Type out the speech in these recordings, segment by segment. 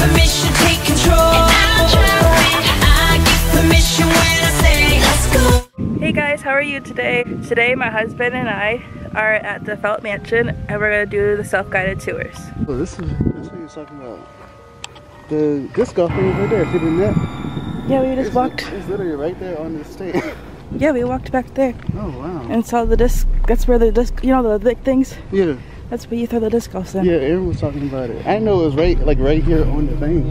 permission, take control. I give permission when I say let's go. Hey guys, how are you today? Today my husband and I are at the Felt Mansion and we're gonna do the self-guided tours. Oh, this is what you're talking about. The disc golf thing is right there. See the net? Yeah, we just walked. It's literally right there on the stage. Yeah, we walked back there. Oh wow. And saw the disc. That's where the disc, you know, the thick things. Yeah. That's where you throw the disc golf in. Yeah, Aaron was talking about it. I didn't know it was right here on the thing.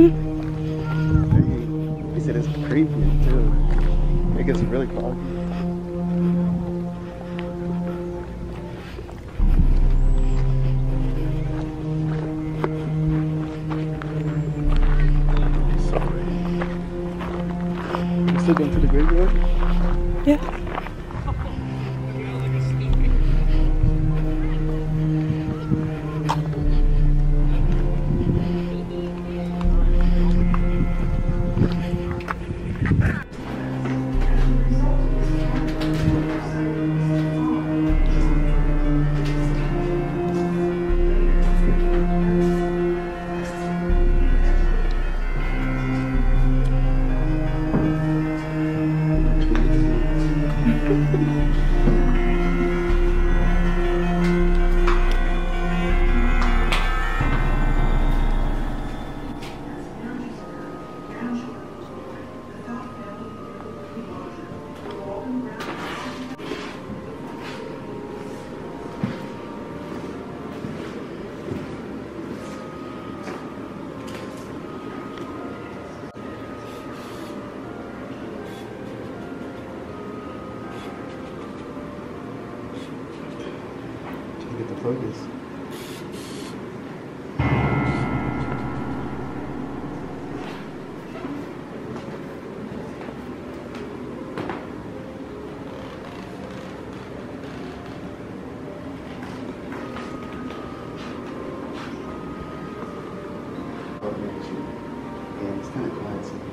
He said it's creepy too. It gets really foggy. Still going to the graveyard? Yeah. Get the focus. Yeah, it's kind of quiet. So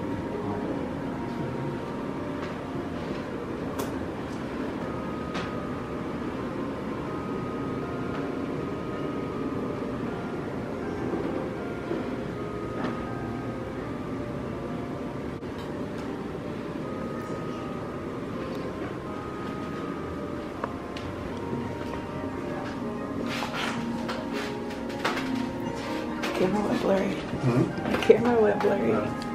Camera went blurry. Camera went blurry.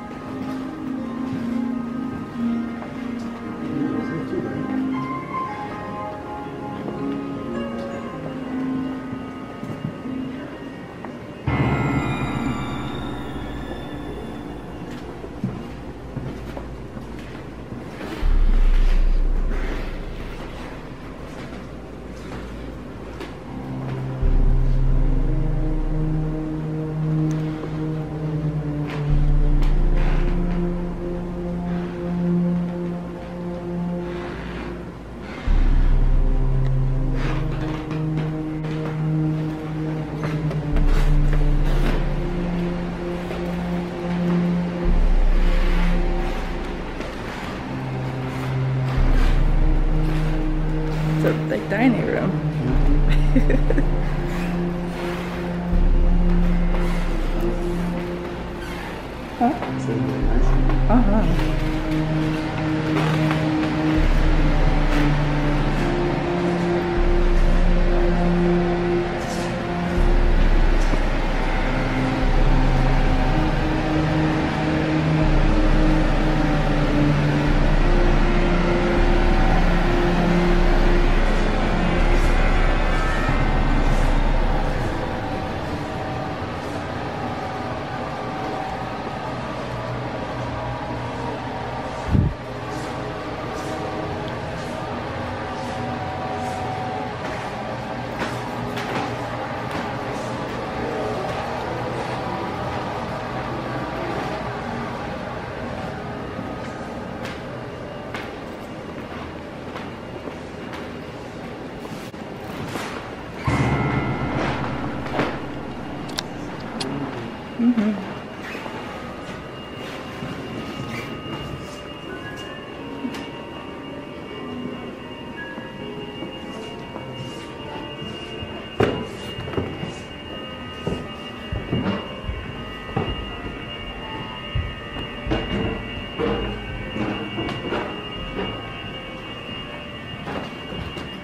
It's a like dining room. Huh? it's really nice. Uh-huh.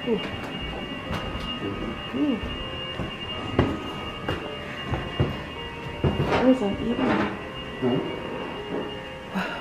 Ooh. Ooh. That was uneven. No? Wow.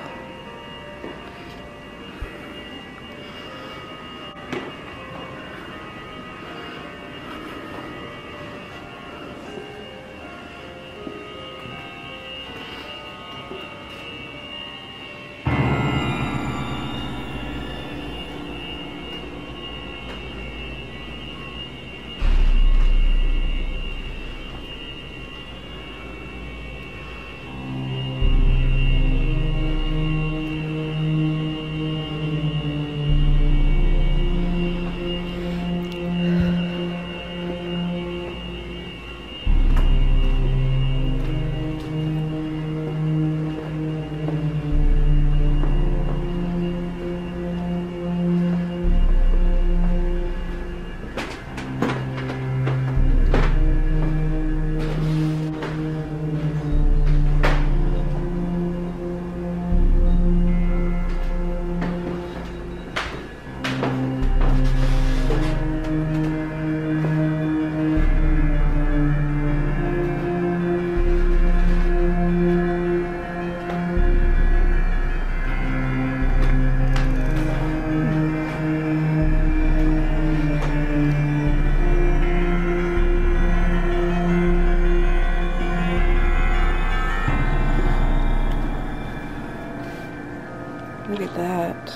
Look at that.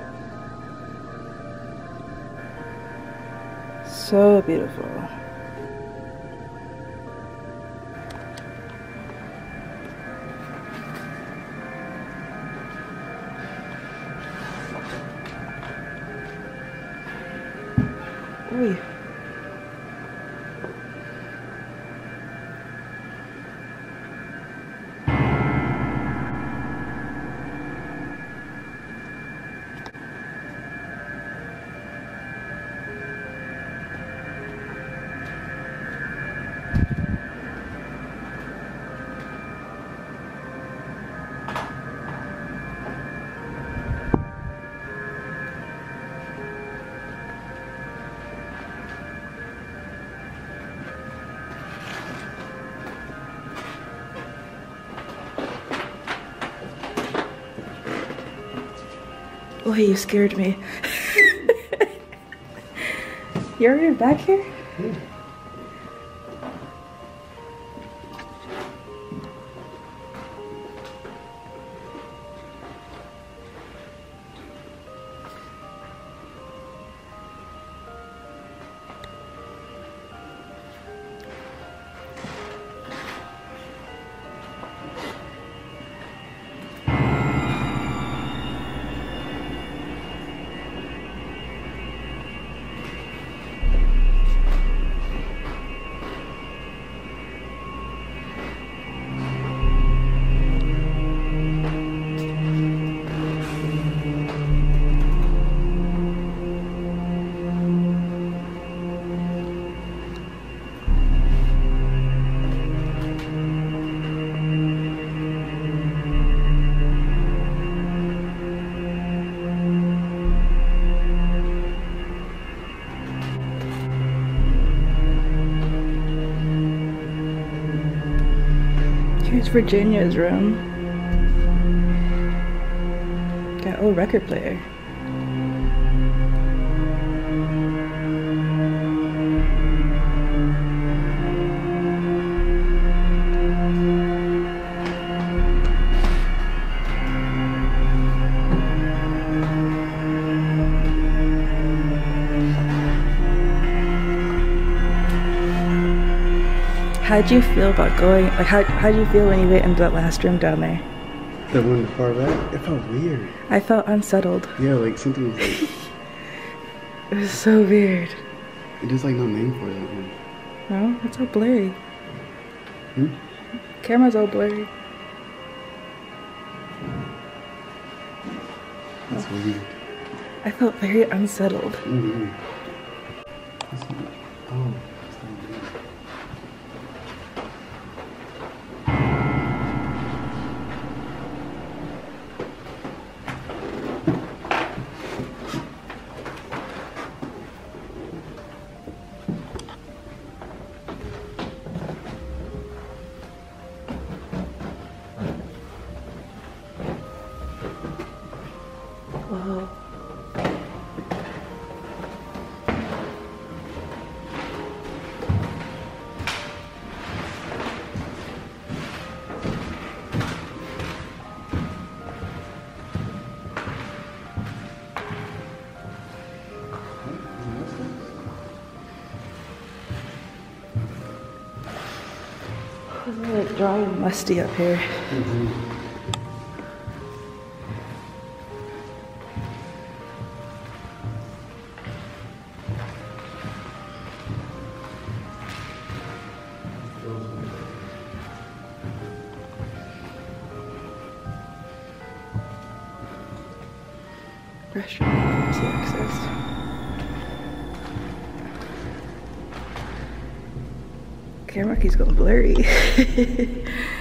So beautiful. Ooh. Oh, you scared me. You're already back here? Yeah. Here's Virginia's room. Got a record player. How'd you feel about going, like how'd you feel when you went into that last room down there? The one far back? It felt weird. I felt unsettled. Yeah, like something was like... It was so weird. There's like no name for that one. No, it's all blurry. Hmm? Camera's all blurry. That's weird. I felt very unsettled. Mm-hmm. Oh. Isn't it dry and musty up here? Restaurant emergency access. Camera keeps going blurry.